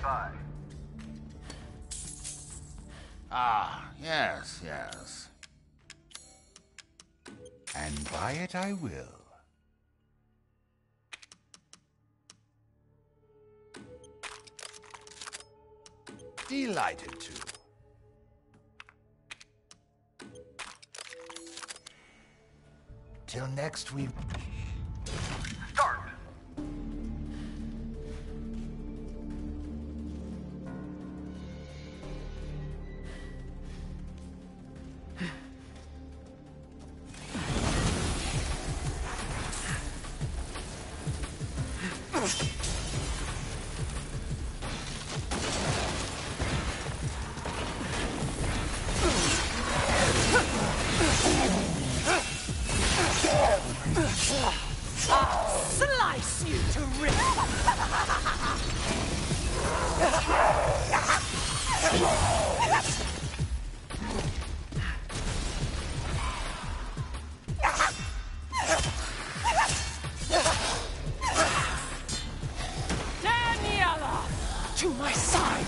by. Ah, yes, yes. And buy it I will. Delighted to. Till next we... Start! Slice you to rip! Daniela! To my side!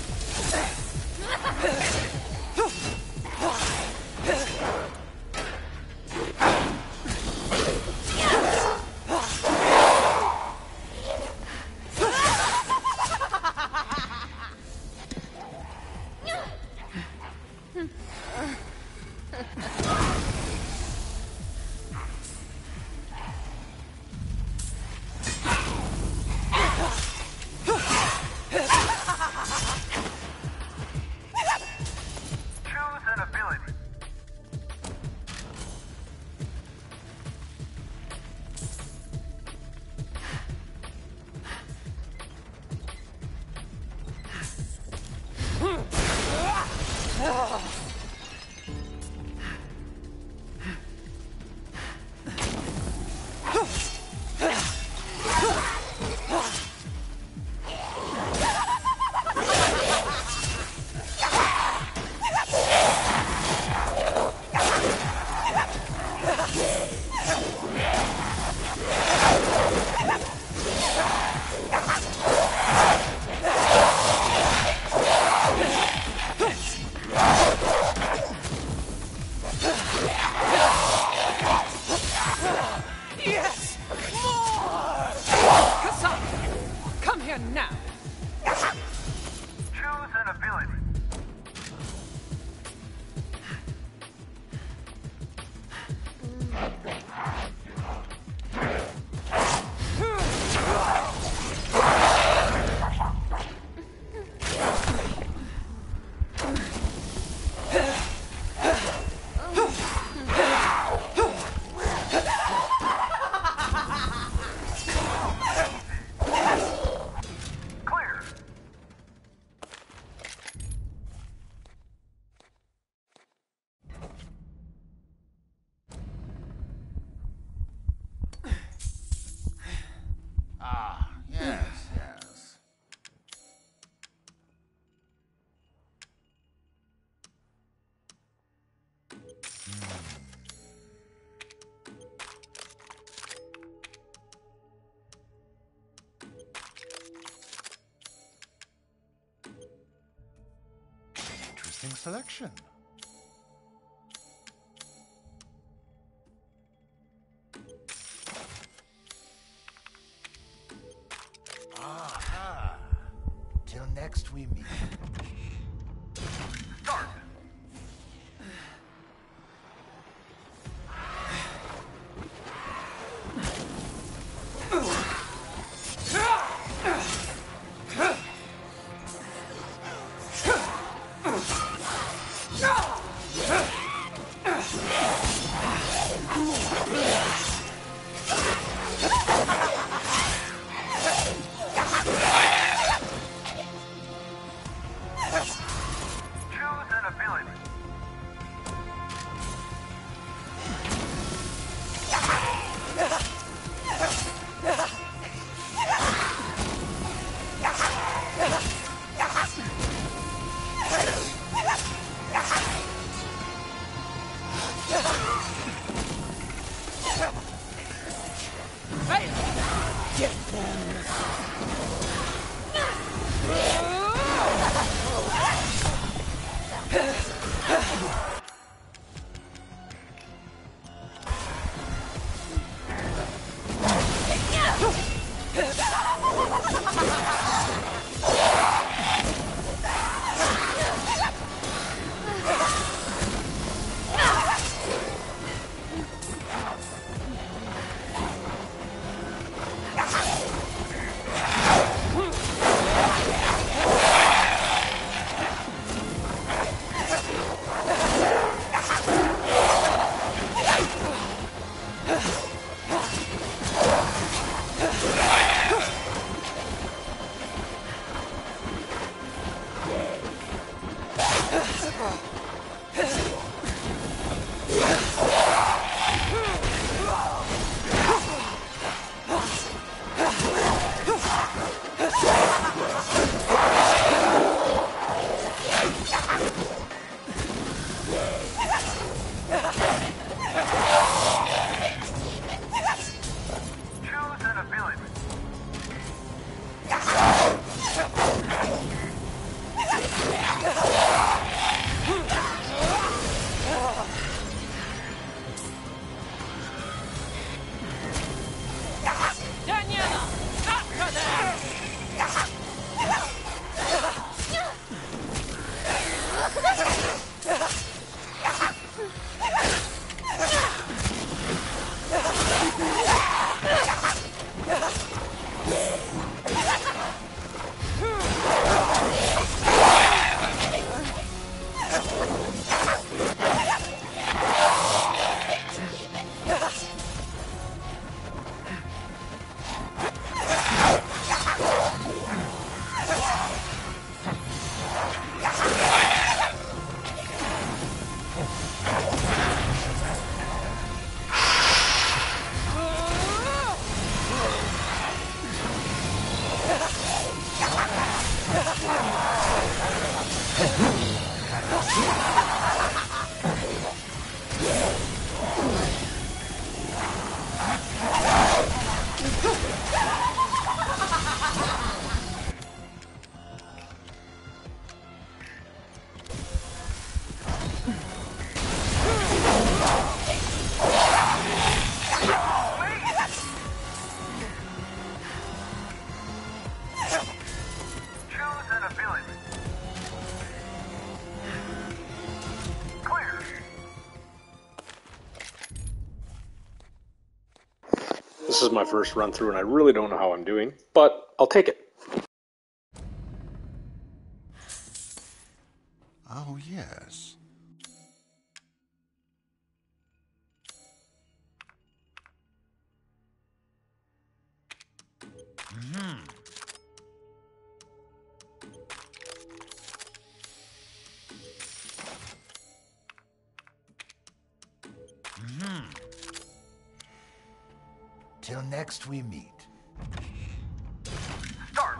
Selection. Aha! Till next we meet. Start! Choose an ability. Choose an ability. Clear. This is my first run through and I really don't know how I'm doing, but I'll take it. Oh, yes. Till next we meet. Start.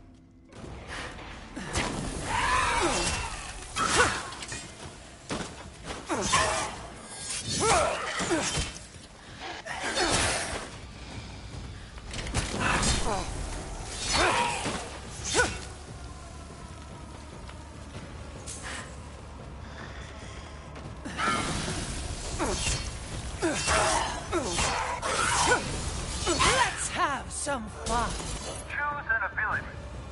Let's have some fun. Choose an ability.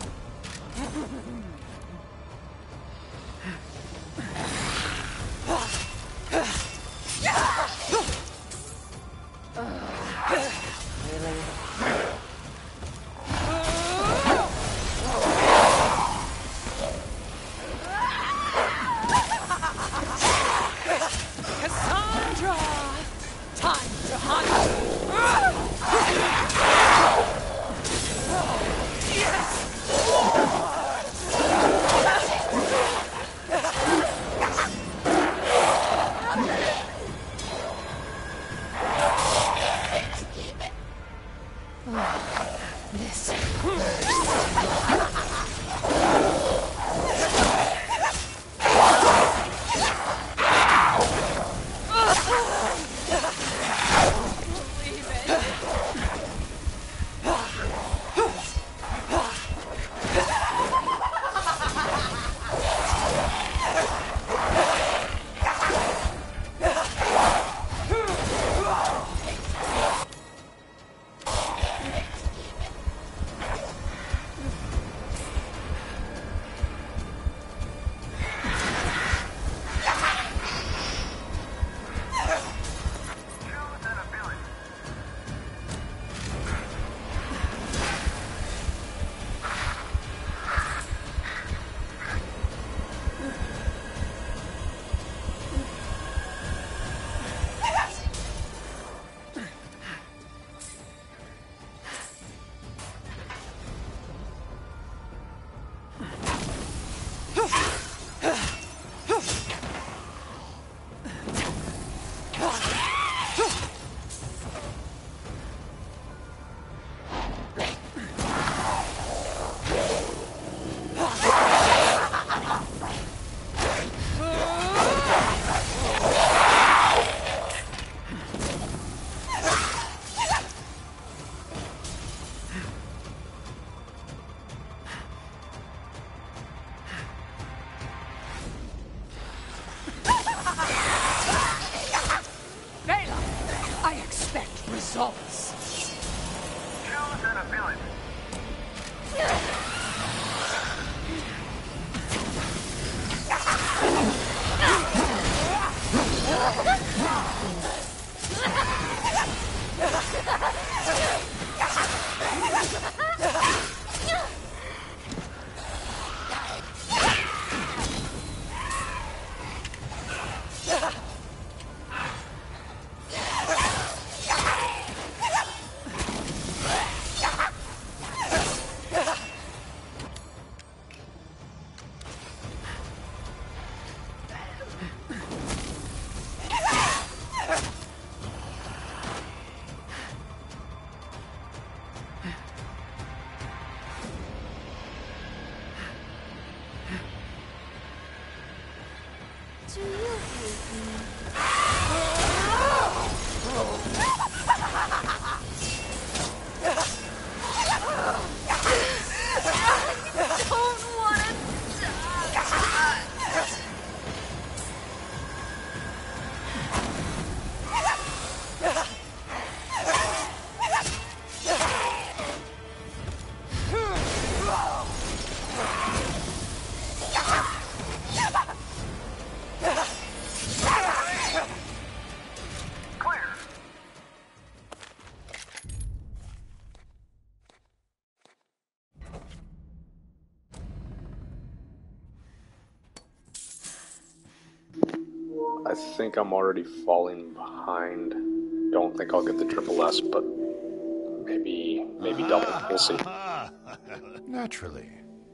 Cassandra! Time to hunt! Choose an ability. Do you hate me? I don't want to die. Clear. I think I'm already falling behind. Don't think I'll get the triple S, but maybe double. We'll see. Naturally.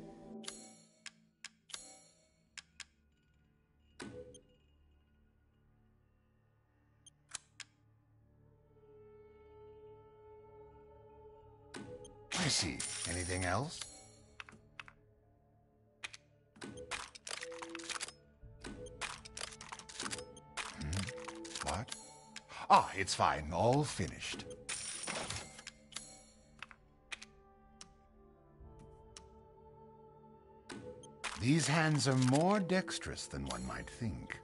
I see. Anything else? What? Ah, it's fine. All finished. These hands are more dexterous than one might think.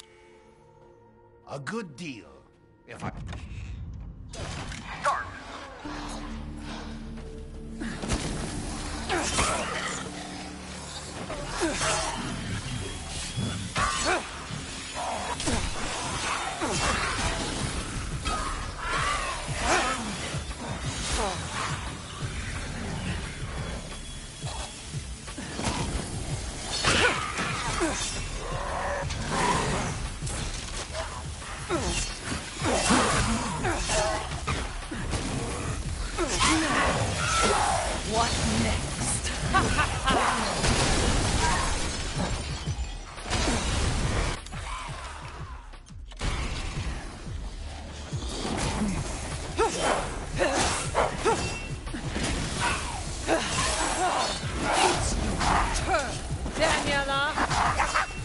A good deal, if I... Start. What next? It's your turn, Daniela.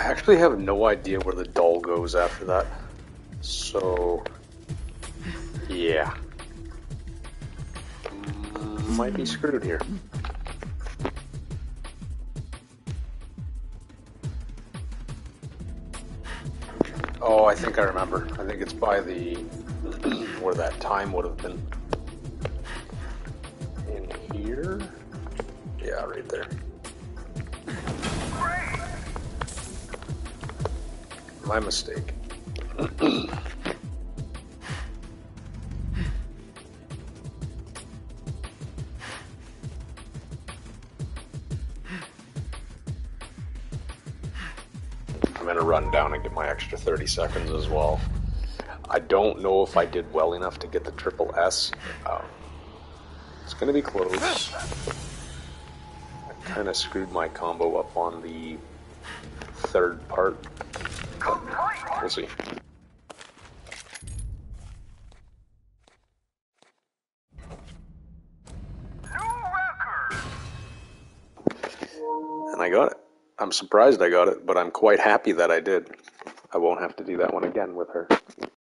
I actually have no idea where the doll goes after that. So, yeah. Might be screwed here. Oh, I think I remember. I think it's by the... where that time would have been. In here? Yeah, right there. My mistake. I'm gonna run down and get my extra 30 seconds as well. I don't know if I did well enough to get the triple S. It's gonna be close. I kind of screwed my combo up on the third part. But we'll see. And I got it. I'm surprised I got it, but I'm quite happy that I did. I won't have to do that one again with her.